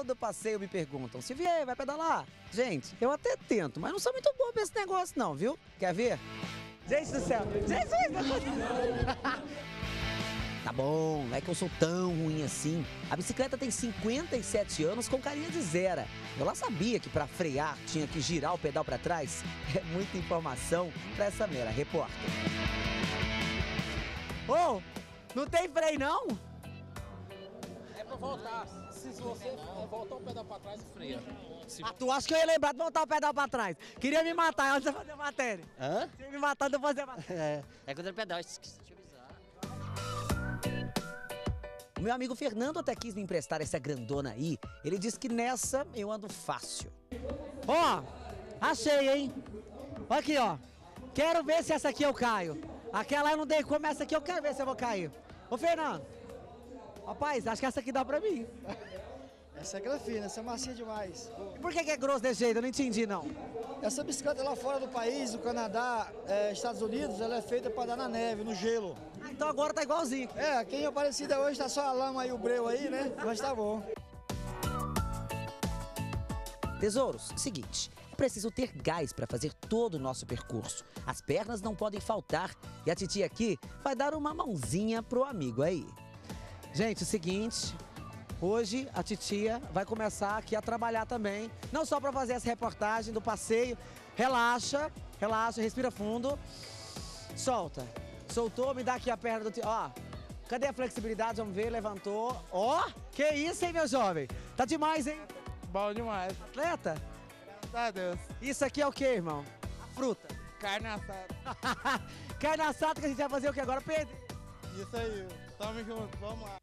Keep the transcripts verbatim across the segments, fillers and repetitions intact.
todo passeio me perguntam, se vier, vai pedalar? Gente, eu até tento, mas não sou muito bom pra esse negócio não, viu? Quer ver? Gente do céu, Jesus! Tá bom, não é que eu sou tão ruim assim. A bicicleta tem cinquenta e sete anos com carinha de zero. Eu lá sabia que para frear tinha que girar o pedal para trás. É muita informação para essa mera repórter. Ô, oh, não tem freio não? É pra voltar. Se você voltar o pedal para trás, freia. Se... Ah, tu acha que eu ia lembrar de voltar o pedal para trás? Queria me matar antes de fazer a matéria. Hã? Queria me matar antes de fazer a matéria. É, é contra o pedal, esqueci. O meu amigo Fernando até quis me emprestar essa grandona aí. Ele disse que nessa eu ando fácil. Ó, oh, achei, hein? Olha aqui, ó. Quero ver se essa aqui eu caio. Aquela eu não dei como, essa aqui eu quero ver se eu vou cair. Ô, Fernando. Rapaz, acho que essa aqui dá pra mim. Essa é grafina, essa é macia demais. E por que que é grosso desse jeito? Eu não entendi, não. Essa bicicleta lá fora do país, no Canadá, é, Estados Unidos, ela é feita para dar na neve, no gelo. Ah, então agora tá igualzinho. É, quem é parecida hoje tá só a lama e o breu aí, né? Mas tá bom. Tesouros, seguinte, é preciso ter gás para fazer todo o nosso percurso. As pernas não podem faltar e a titia aqui vai dar uma mãozinha pro amigo aí. Gente, o seguinte, hoje a titia vai começar aqui a trabalhar também, não só para fazer essa reportagem do passeio. Relaxa, relaxa, respira fundo, solta. Soltou, me dá aqui a perna do tio. Ó, cadê a flexibilidade? Vamos ver, levantou. Ó, que isso, hein, meu jovem? Tá demais, hein? Bom demais. Atleta? Graças a Deus. Isso aqui é o que, irmão? A fruta. Carne assada. Carne assada que a gente vai fazer o que agora, Pedro? Isso aí, tamo junto, vamos lá.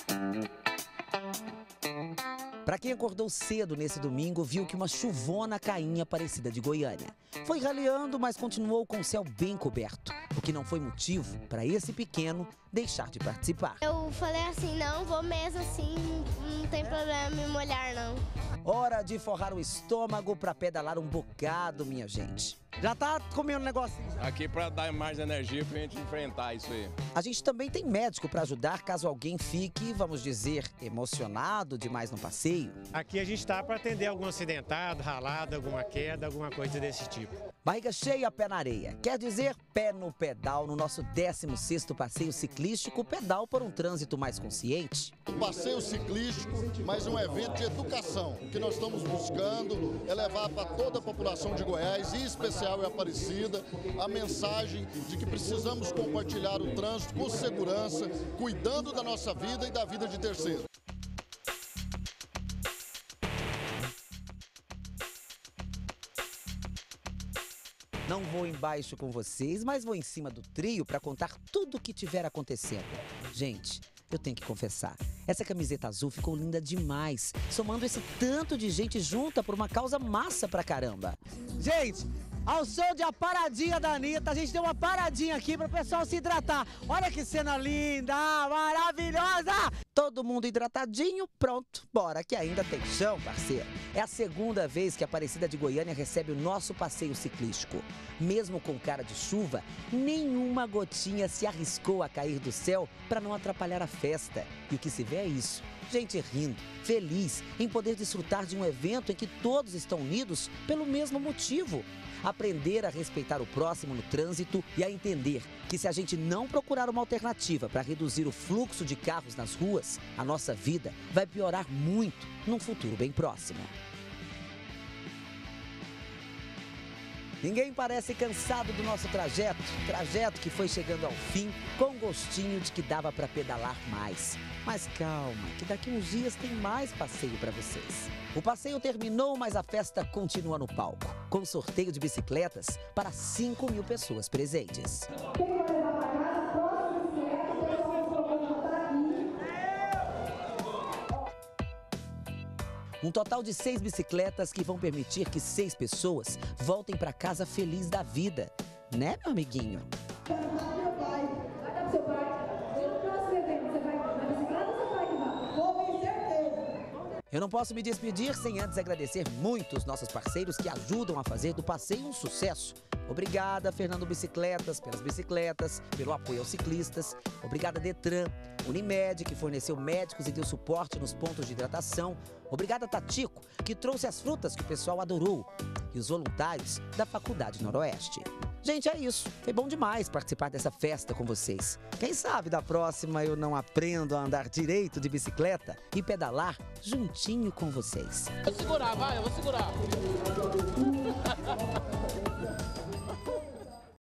Para quem acordou cedo nesse domingo, viu que uma chuvona cainha parecida de Goiânia. Foi raleando, mas continuou com o céu bem coberto, o que não foi motivo para esse pequeno deixar de participar. Eu falei assim, não, vou mesmo assim, não tem problema me molhar não. Hora de forrar o estômago para pedalar um bocado, minha gente. Já tá comendo um negocinho? Já. Aqui para dar mais energia pra gente enfrentar isso aí. A gente também tem médico para ajudar caso alguém fique, vamos dizer, emocionado demais no passeio. Aqui a gente está para atender algum acidentado, ralado, alguma queda, alguma coisa desse tipo. Barriga cheia, pé na areia. Quer dizer, pé no pedal no nosso décimo sexto passeio ciclístico, pedal por um trânsito mais consciente. Passeio ciclístico, mas um evento de educação. O que nós estamos buscando é levar para toda a população de Goiás, e em especial e Aparecida, a mensagem de que precisamos compartilhar o trânsito com segurança, cuidando da nossa vida e da vida de terceiros. Não vou embaixo com vocês, mas vou em cima do trio para contar tudo o que tiver acontecendo. Gente, eu tenho que confessar, essa camiseta azul ficou linda demais, somando esse tanto de gente junta por uma causa massa pra caramba. Gente, ao som de A Paradinha da Anitta, a gente deu uma paradinha aqui para o pessoal se hidratar. Olha que cena linda, maravilhosa! Todo mundo hidratadinho, pronto, bora que ainda tem chão, parceiro. É a segunda vez que a Aparecida de Goiânia recebe o nosso passeio ciclístico. Mesmo com cara de chuva, nenhuma gotinha se arriscou a cair do céu para não atrapalhar a festa. E o que se vê é isso, gente rindo, feliz em poder desfrutar de um evento em que todos estão unidos pelo mesmo motivo. Aprender a respeitar o próximo no trânsito e a entender que se a gente não procurar uma alternativa para reduzir o fluxo de carros nas ruas, a nossa vida vai piorar muito num futuro bem próximo. Ninguém parece cansado do nosso trajeto, trajeto que foi chegando ao fim com gostinho de que dava para pedalar mais. Mas calma, que daqui uns dias tem mais passeio para vocês. O passeio terminou, mas a festa continua no palco, com sorteio de bicicletas para cinco mil pessoas presentes. Um total de seis bicicletas que vão permitir que seis pessoas voltem para casa feliz da vida. Né, meu amiguinho? Eu não posso me despedir sem antes agradecer muito os nossos parceiros que ajudam a fazer do passeio um sucesso. Obrigada, Fernando Bicicletas, pelas bicicletas, pelo apoio aos ciclistas. Obrigada, Detran, Unimed, que forneceu médicos e deu suporte nos pontos de hidratação. Obrigada, Tatico, que trouxe as frutas que o pessoal adorou. E os voluntários da Faculdade Noroeste. Gente, é isso. Foi bom demais participar dessa festa com vocês. Quem sabe da próxima eu não aprendo a andar direito de bicicleta e pedalar juntinho com vocês. Vou segurar, vai, eu vou segurar.